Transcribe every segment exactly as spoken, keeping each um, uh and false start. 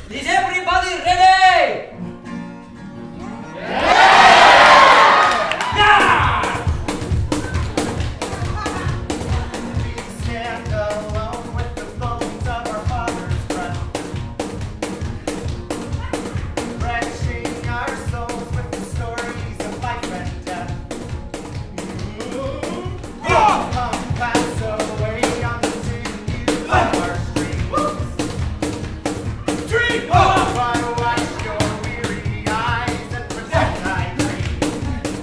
Is everybody ready? Yeah! Yeah! We stand alone with the bones of our father's breath, refreshing our souls with the stories of life and death. Oh! Come pass away on the sinews of our streets. Dream on! Why wash your weary eyes and protect thy dreams?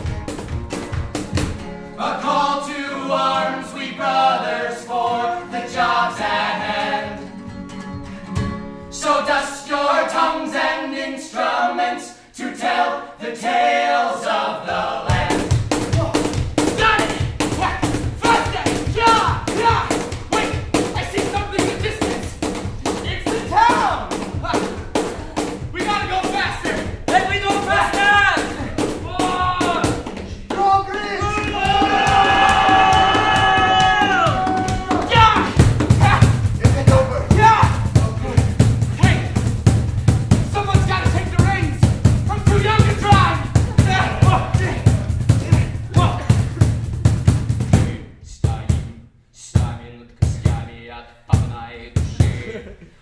A call to arms, we brothers, for the jobs at hand. So dust your tongues and instruments to tell the tales of the land. Got it! What? Faster! Yeah! Yeah! Wait! I see something in the distance! It's the town! We gotta go faster! Let me go faster! Whoa! Progress! Yeah! Is it over? Yeah! Wait! Someone's gotta take the reins! I'm too young to drive! Стаем, стаем, стями от папной души.